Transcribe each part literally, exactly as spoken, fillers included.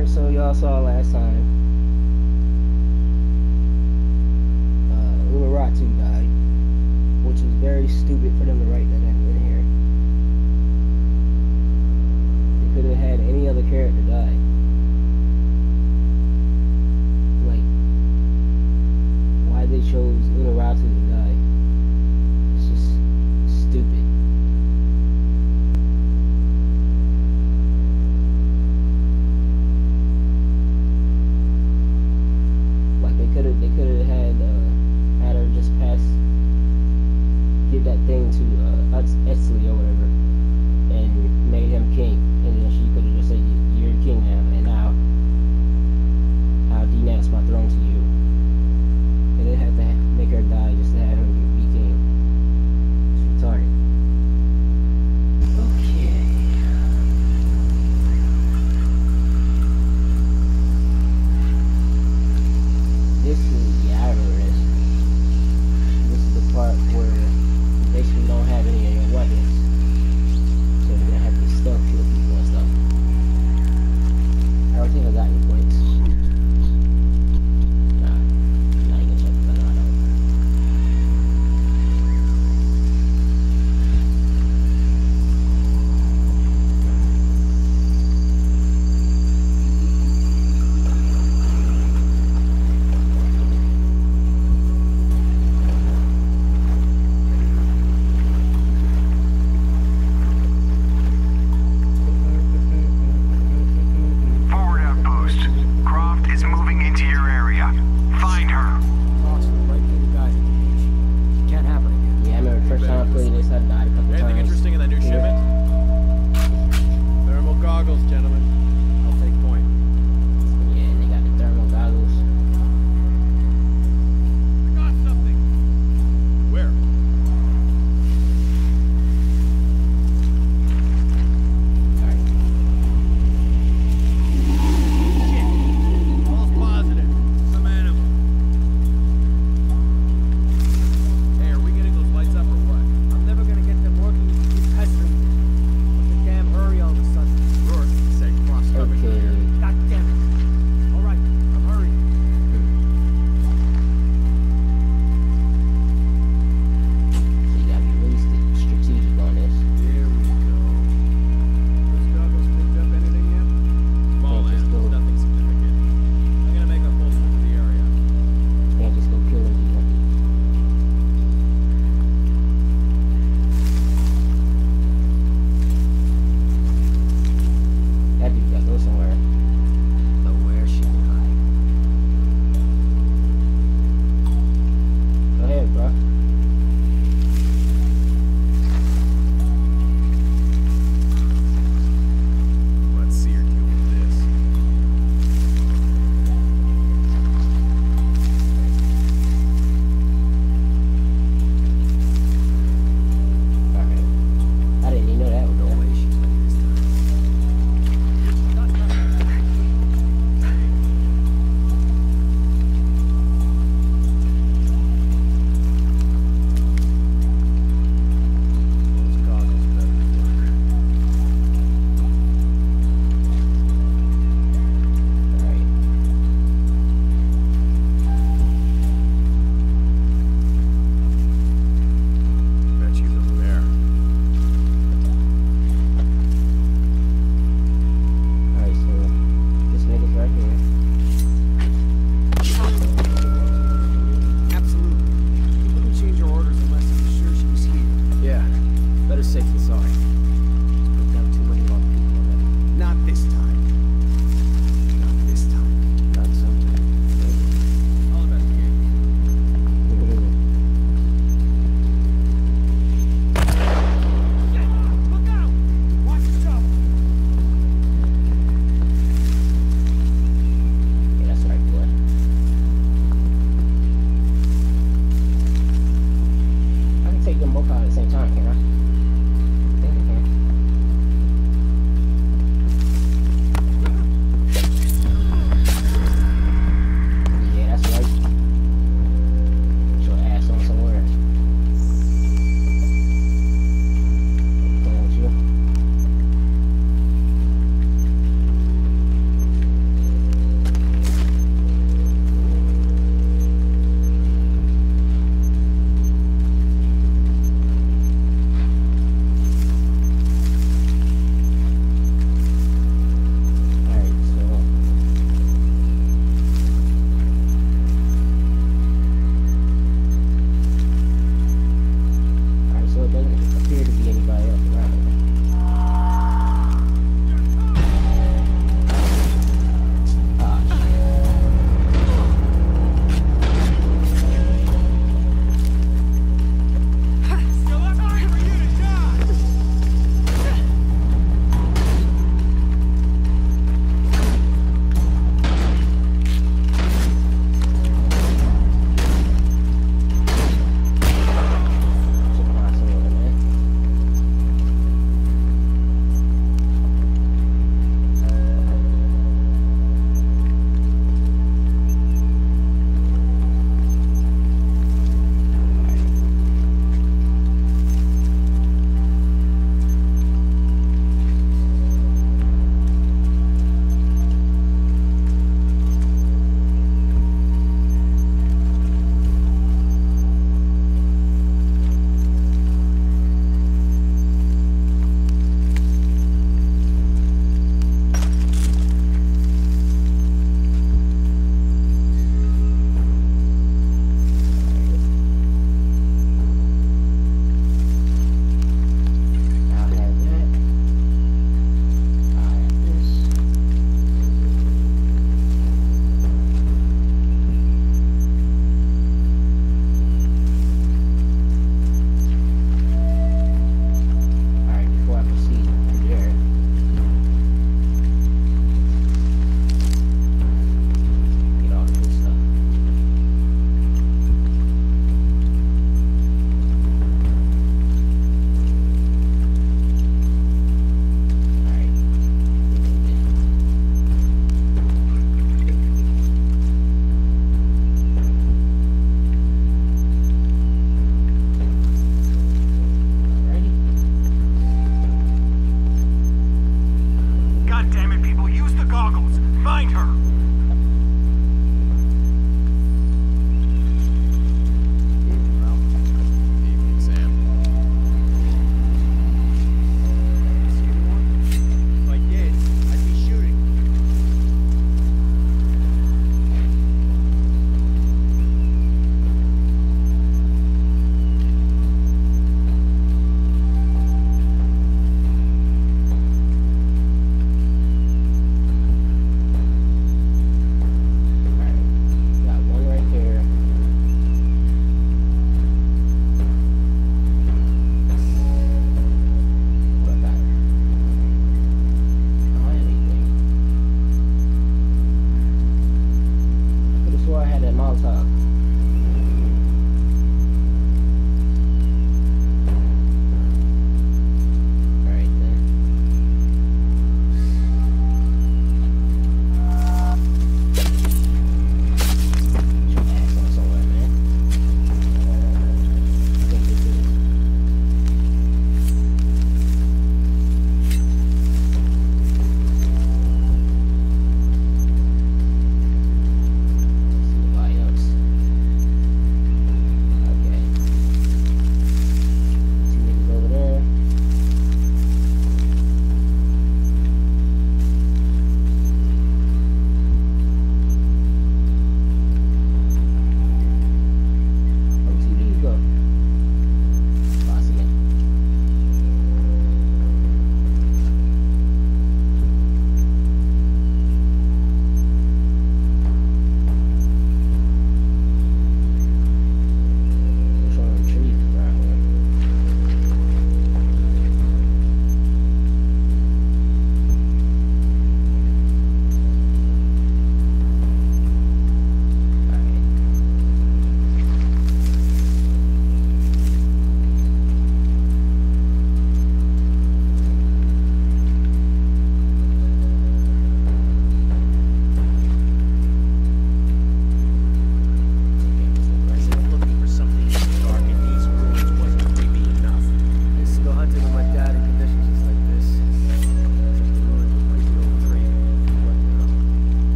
Alright, so y'all saw last time uh, Uraratu died, which was very stupid for them to write that in, in here. They could have had any other character die. Like, why they chose Uraratu to die? It's just stupid. Could have they could have had uh, had her just pass, give that thing to uh,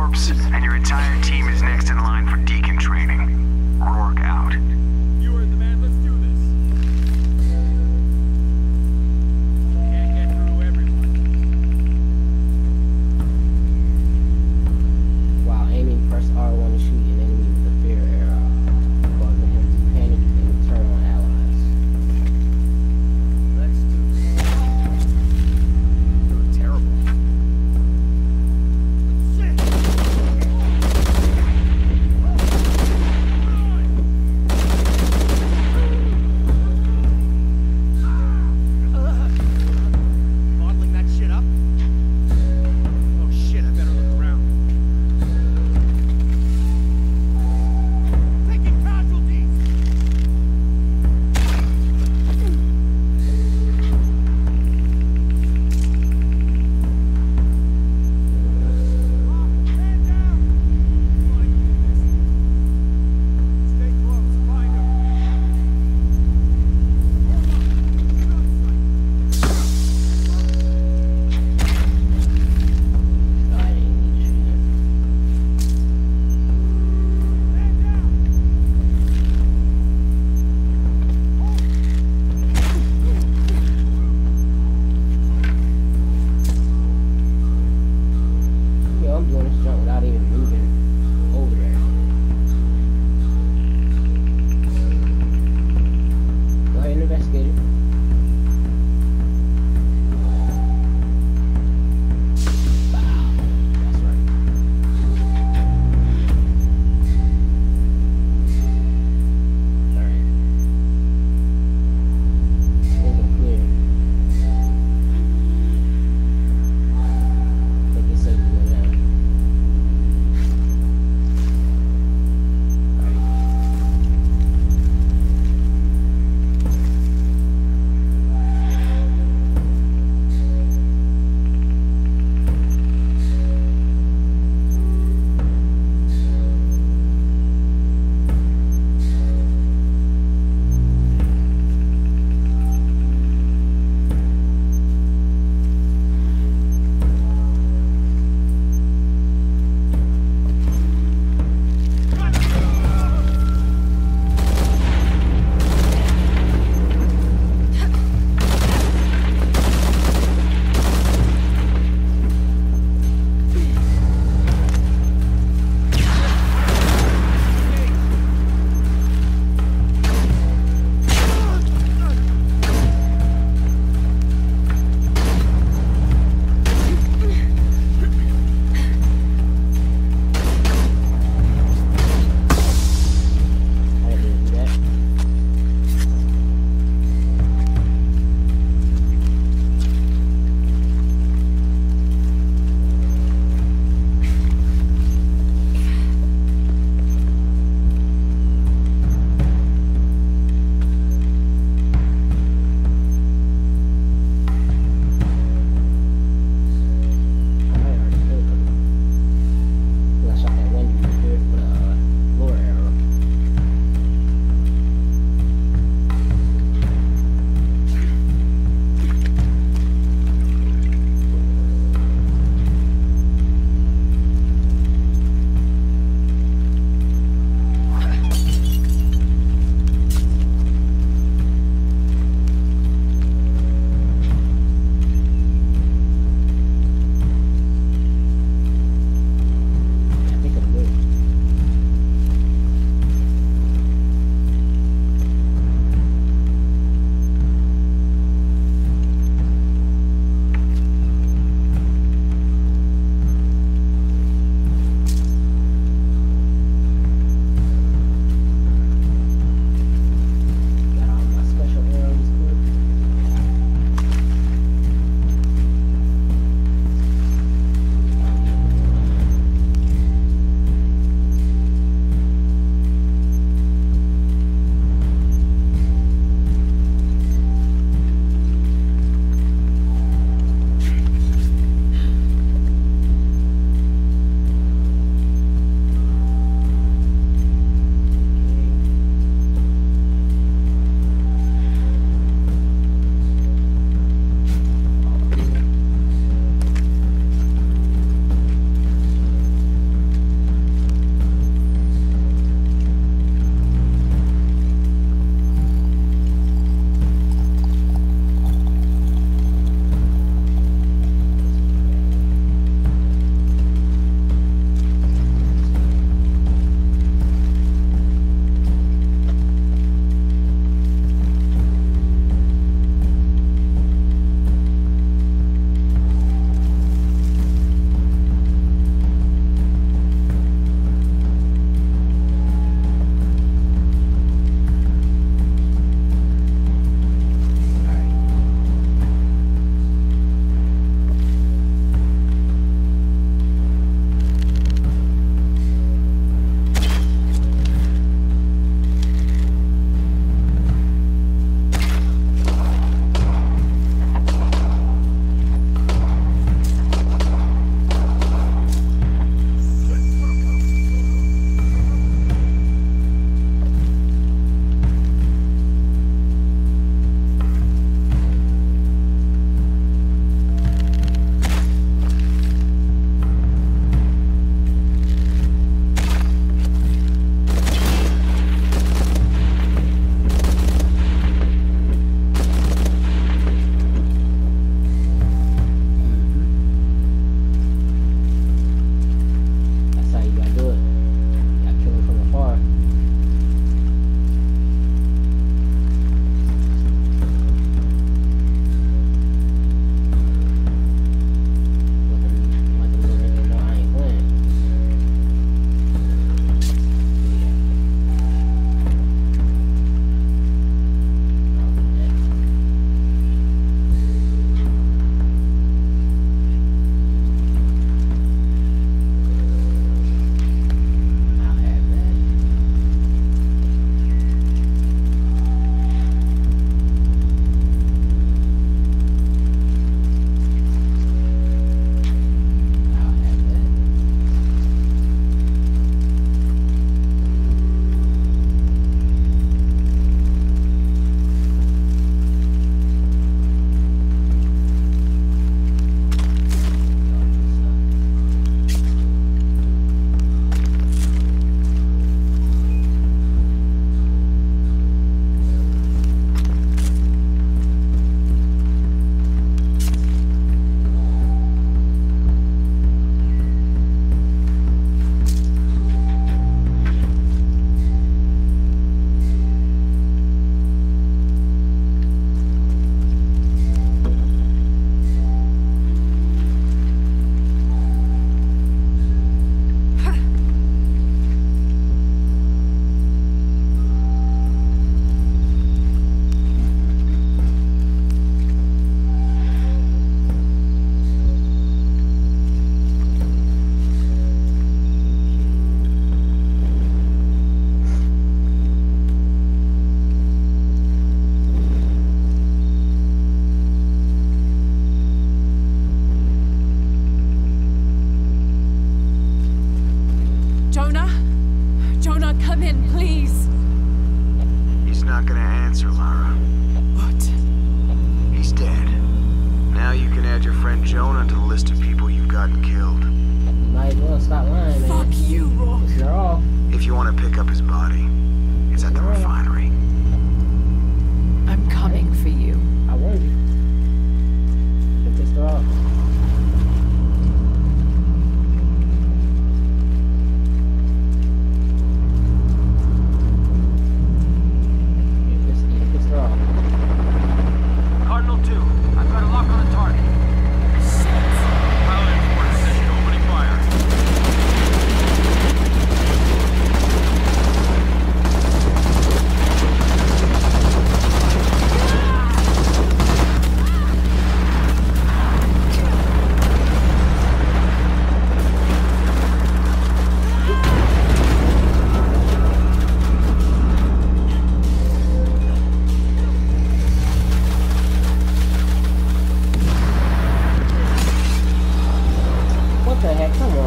corpse, and your entire team is next in line for deacon training. Rourke out. You heard the man, let's do this. Can't get through everyone. While aiming, press R one to shoot an enemy with a fear arrow, causing him to panic and turn on allies. Let's do this. You're terrible. Shit!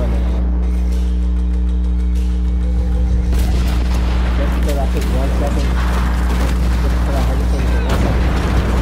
man. Just because I took one second. Just because I hesitated for one second.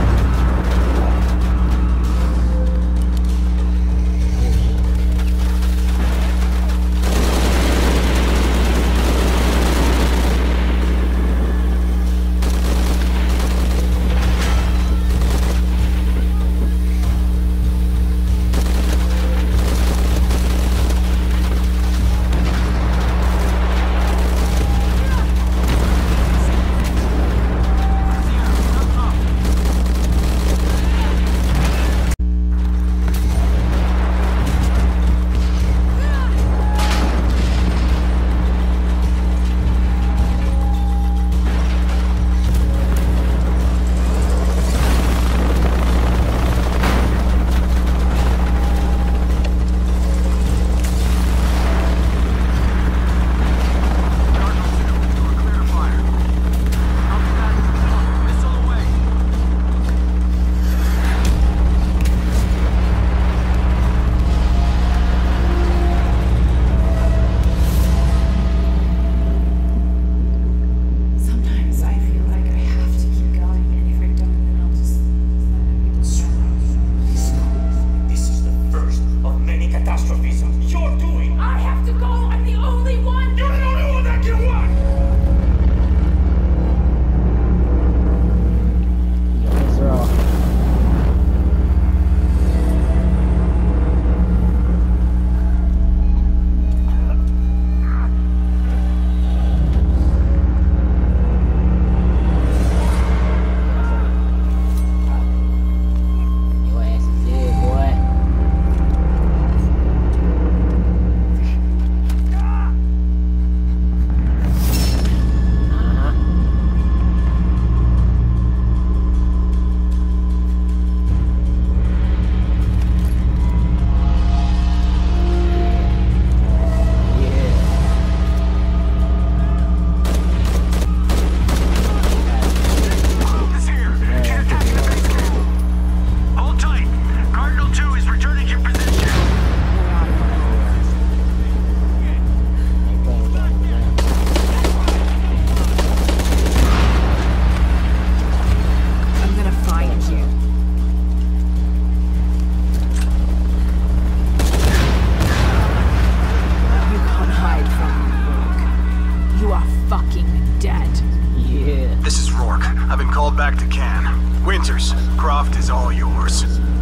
Croft is all yours.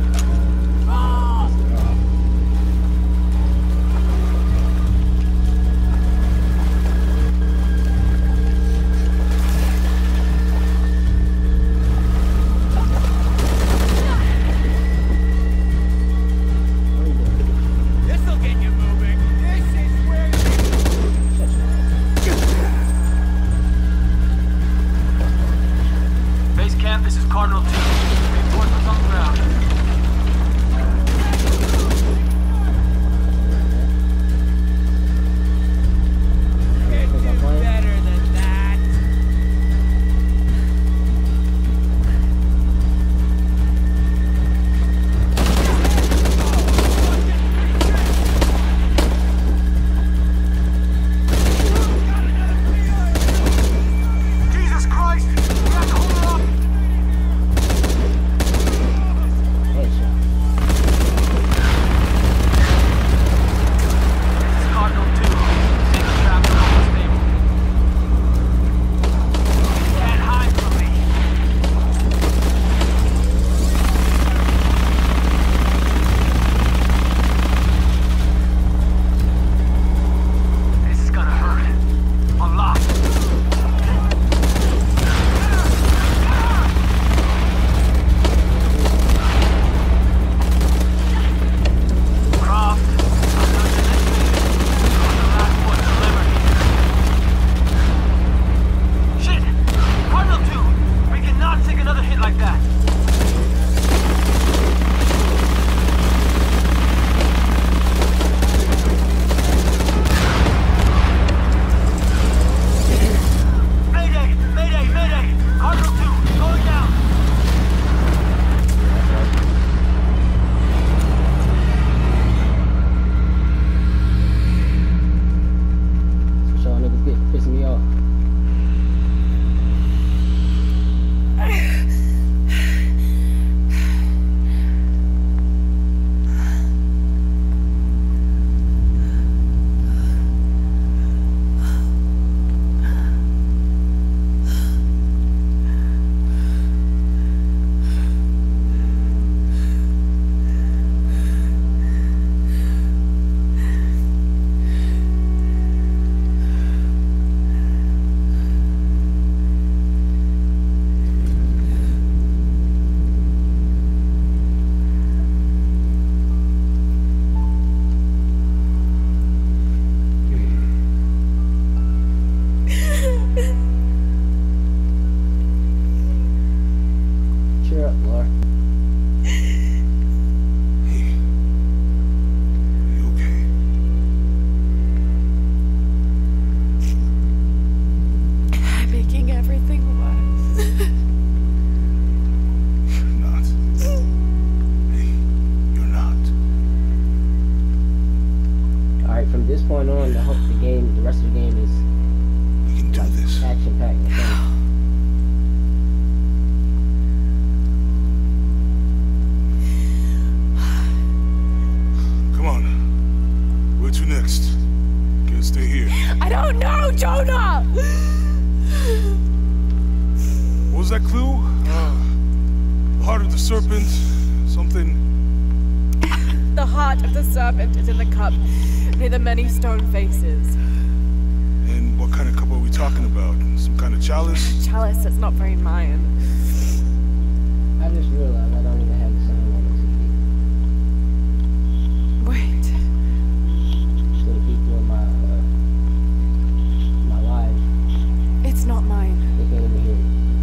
This'll get you moving. This is where Base camp, this is Cardinal two. Reinforcements on the ground. going on. The, whole, the game, the rest of the game is We can do like this. action packed and fun. Come on. Where to next? Can't stay here. I don't know, Jonah! What was that clue? Uh, the heart of the serpent. Something. The heart of the serpent is in the cup, near the many stone faces. And what kind of cup are we talking about? Some kind of chalice? Chalice that's not very Mayan. I just realized I don't even have the sound on the Wait. T V. So the people in my uh, my live, It's not mine. they can't even hear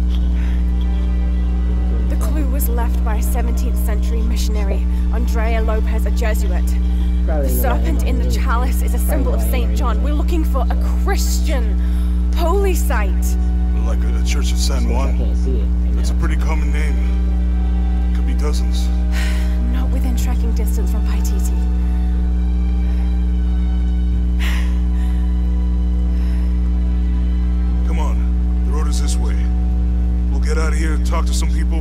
it. The clue was left by a seventeenth century missionary, Andrea Lopez, a Jesuit. Probably The know serpent I am in the already. chalice is a Probably symbol know of I am Saint already. John. We're looking for a Christian holy site. Like a, a church of San I Juan? can't see it. Right It's a now. pretty common name. Could be dozens. Not within trekking distance from Paititi. Come on. The road is this way. We'll get out of here, talk to some people.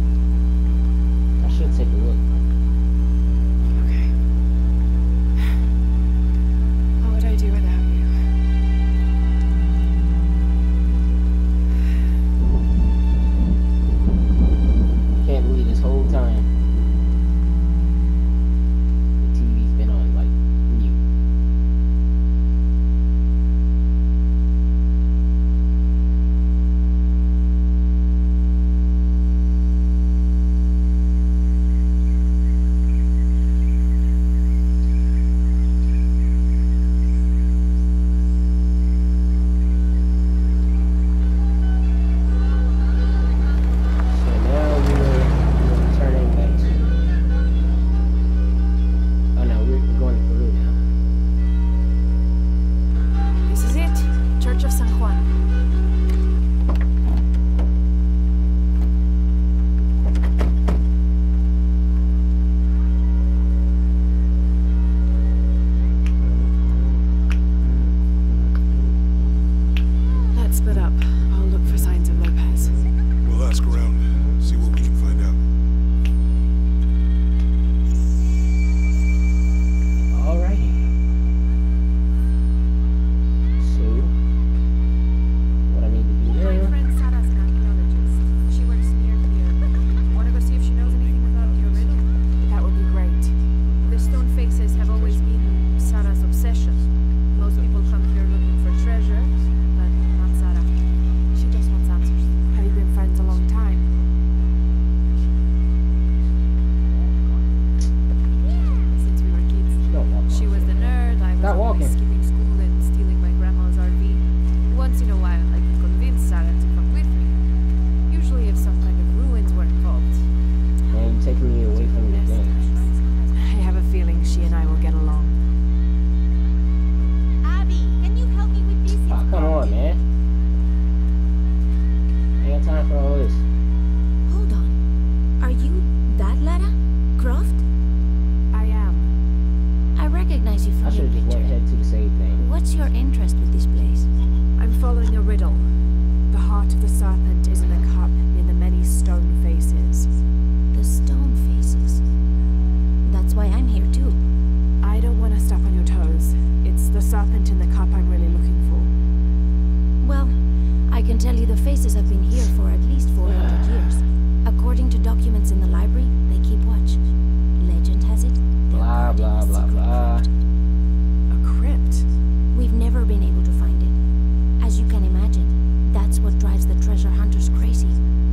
I should take a look. Okay. What would I do without you? Can't believe this whole time the T V's been on like mute. So now we're, we're returning back to. Oh no, we're, we're going to Peru now. This is it, Church of San Juan. Let's split up. I'll look for signs of Lopez. We'll ask around, see what we can find out. Alrighty. So, what I need to do My now? friend Sarah's an archaeologist. She works near here. Wanna go see if she knows anything about your riddle? That would be great. The stone faces have always been Sarah's obsession. Most people come here looking for treasure, but not Sarah. She just wants answers. Have you been friends a long time? Since we were kids. Don't walk She off. was the nerd, I was Stop always walking. skipping school and stealing my grandma's R V. Once in a while, I could convince Sarah to come with me. Usually if some kind of ruins were involved. Man, you taking me away from the game. I have a feeling she and I will get along. Abby, can you help me with this? Oh, come on, man. Ain't got time for all this. Hold on. Are you that Lara? Croft? I am. I recognize you I from should your have just went picture. ahead to the save thing. What's your interest with this place? I'm following a riddle. The heart of the serpent is in the cup near the many stone faces. The stone faces. That's why I'm here too. I don't want to step on your toes. It's the serpent in the cup I'm really looking for. Well, I can tell you the faces have been here for at least four hundred years. According to documents in the library, they keep watch. Legend has it, they're Blah, guarding blah, a blah, secret blah. crypt. A crypt. We've never been able to find it. As you can imagine, that's what drives the treasure hunters crazy.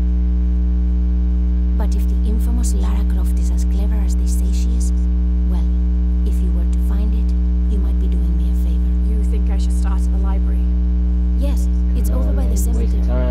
But if the infamous Lara Croft is as clever as they say she is, well, if you were to find it, you might be doing me a favor. You think I should start at the library? Yes, it's over by the Waste of cemetery. time.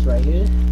right here.